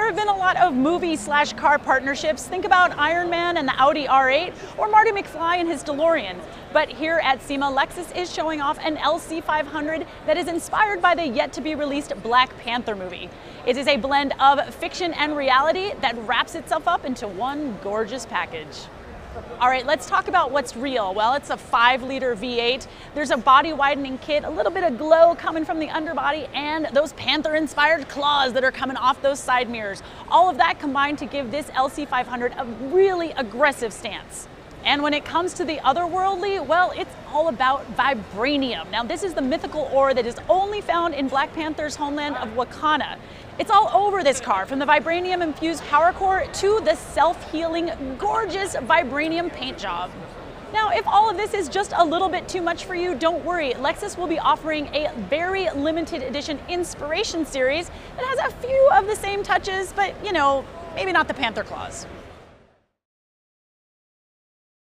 have been a lot of movie/car partnerships. Think about Iron Man and the Audi R8 or Marty McFly and his DeLorean. But here at SEMA, Lexus is showing off an LC500 that is inspired by the yet-to-be-released Black Panther movie. It is a blend of fiction and reality that wraps itself up into one gorgeous package. All right, let's talk about what's real. Well, it's a 5-liter V8. There's a body widening kit, a little bit of glow coming from the underbody, and those Panther-inspired claws that are coming off those side mirrors. All of that combined to give this LC500 a really aggressive stance. And when it comes to the otherworldly, well, it's all about vibranium. Now, this is the mythical ore that is only found in Black Panther's homeland of Wakanda. It's all over this car, from the vibranium-infused power core to the self-healing, gorgeous vibranium paint job. Now, if all of this is just a little bit too much for you, don't worry. Lexus will be offering a very limited edition Inspiration series that has a few of the same touches, but, you know, maybe not the Panther claws.